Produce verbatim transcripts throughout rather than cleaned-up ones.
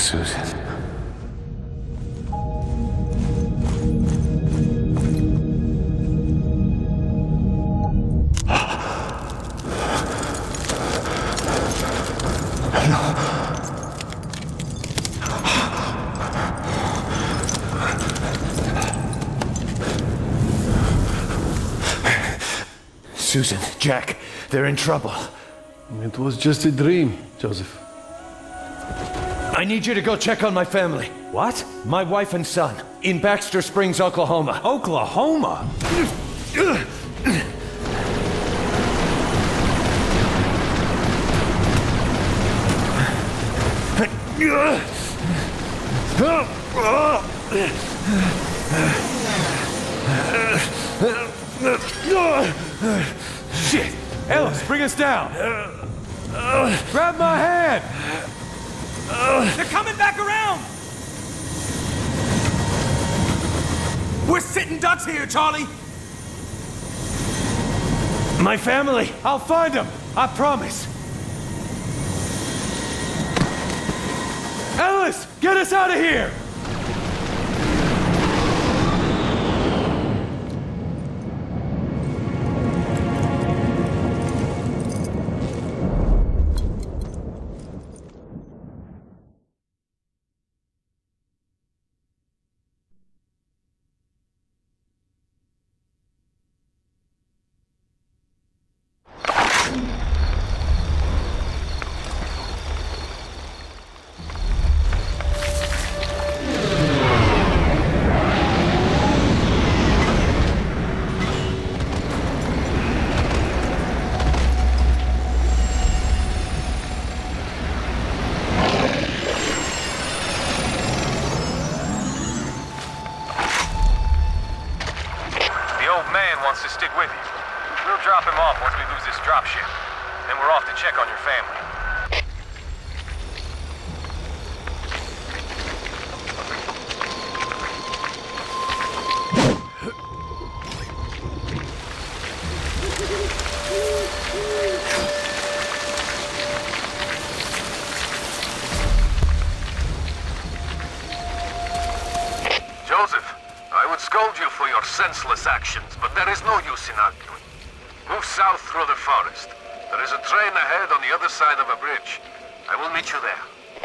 Susan. Susan, Jack, they're in trouble. It was just a dream, Joseph. I need you to go check on my family. What? My wife and son, in Baxter Springs, Oklahoma. Oklahoma? Shit! Ellis, bring us down! Grab my hand! They're coming back around! We're sitting ducks here, Charlie! My family! I'll find them! I promise! Ellis, get us out of here! To stick with you. We'll drop him off once we lose this dropship. Then we're off to check on your family. Joseph, I would scold you for your senseless actions, but there is no use in arguing. Move south through the forest. There is a train ahead on the other side of a bridge. I will meet you there.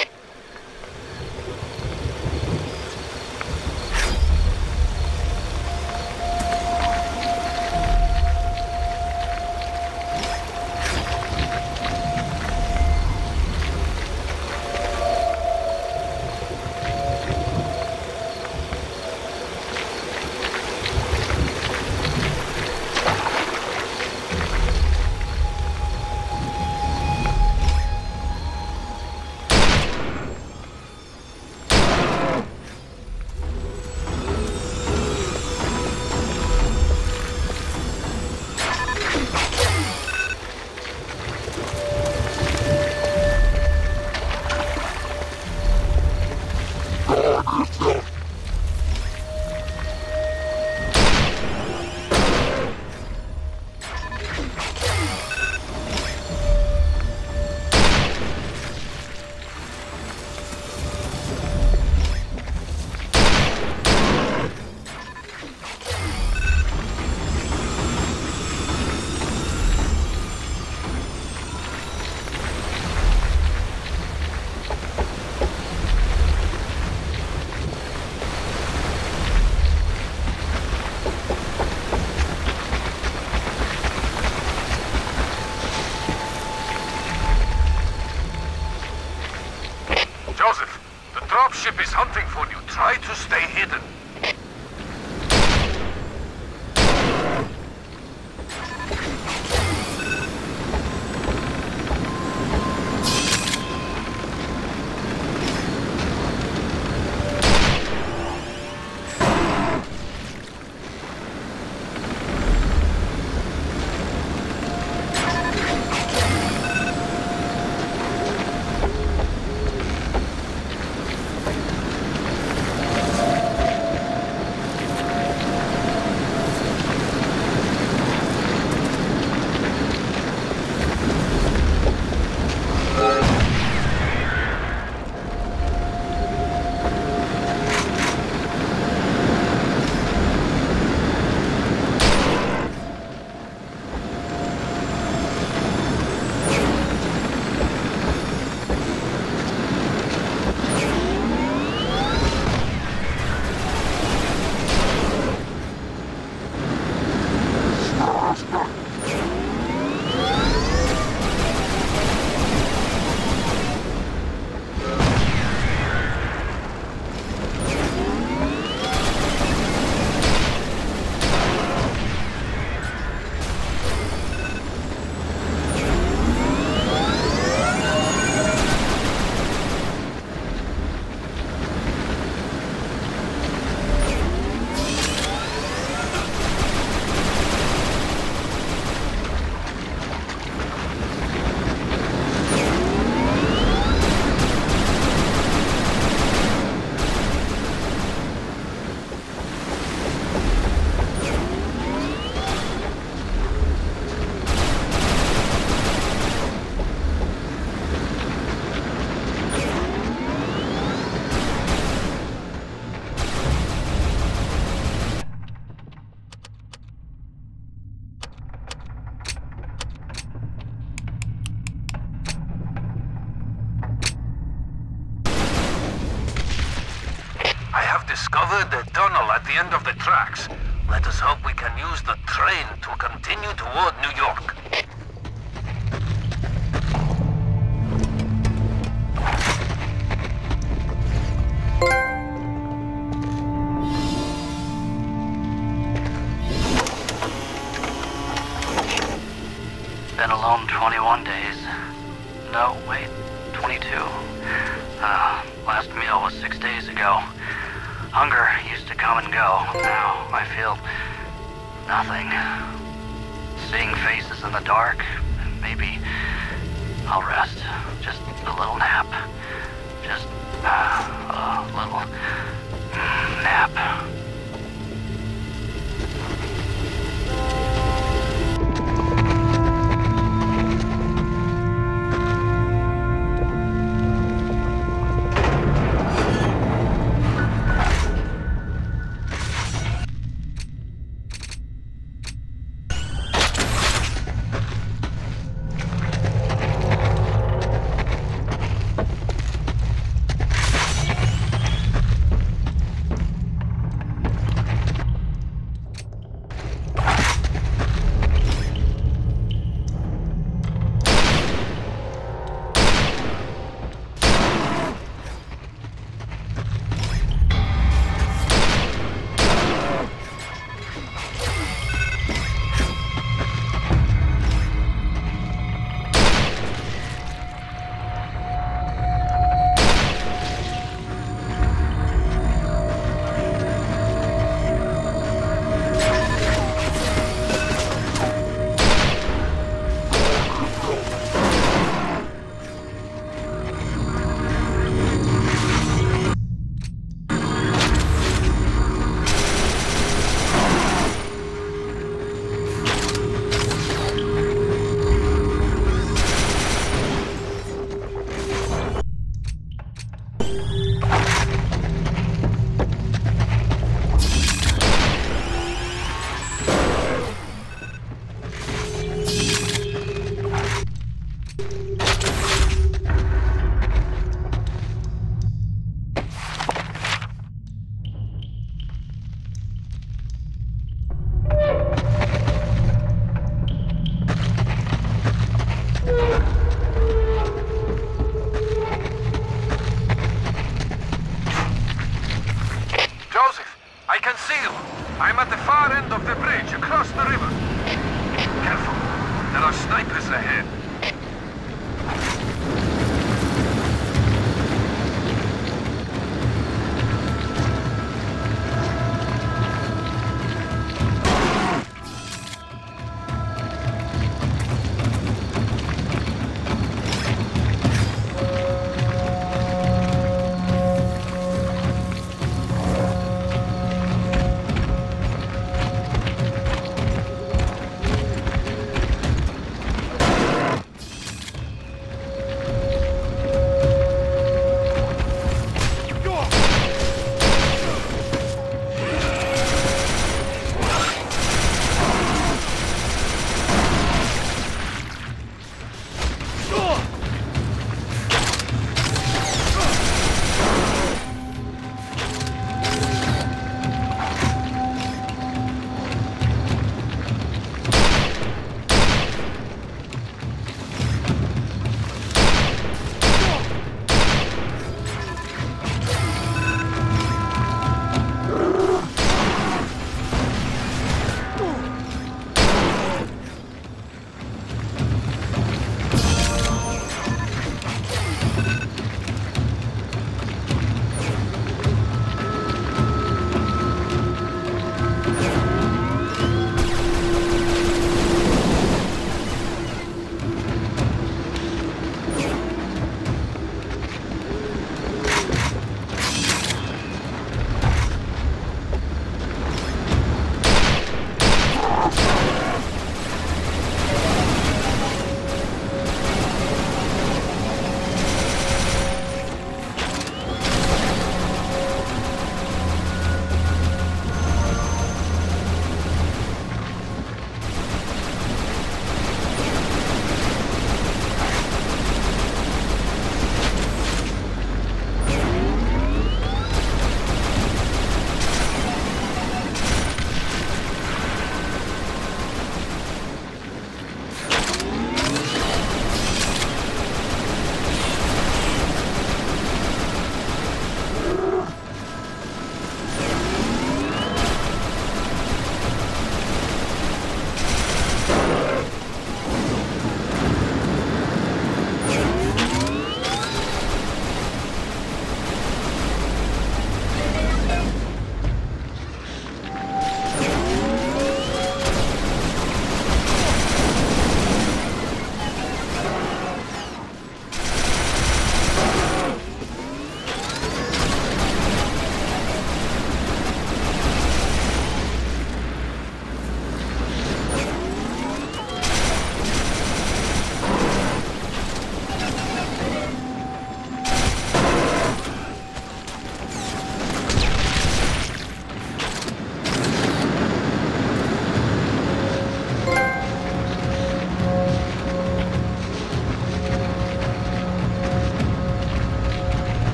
Joseph, the dropship is hunting for you. Try to stay hidden. discovered a tunnel at the end of the tracks. Let us hope we can use the train to continue toward New York. Been alone twenty-one days. No, wait, twenty-two. Uh, last meal was six days ago. Hunger used to come and go. Now I feel nothing. Seeing faces in the dark, maybe I'll rest. Just a little nap. Just uh, a little nap.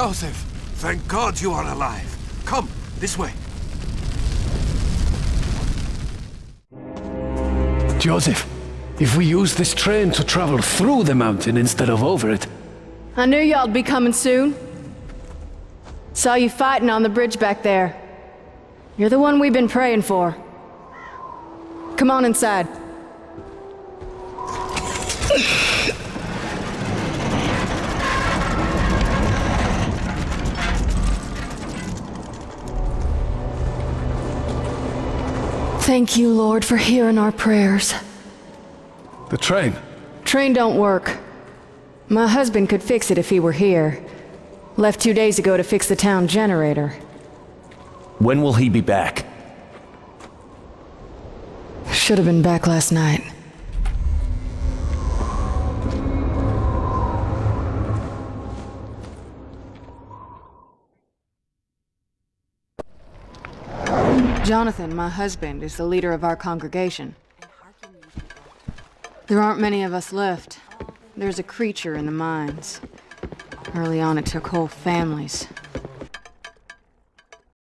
Joseph, thank God you are alive. Come, this way. Joseph, if we use this train to travel through the mountain instead of over it... I knew y'all'd be coming soon. Saw you fighting on the bridge back there. You're the one we've been praying for. Come on inside. Thank you, Lord, for hearing our prayers. The train? Train don't work. My husband could fix it if he were here. Left two days ago to fix the town generator. When will he be back? Should have been back last night. Jonathan, my husband, is the leader of our congregation. There aren't many of us left. There's a creature in the mines. Early on, it took whole families.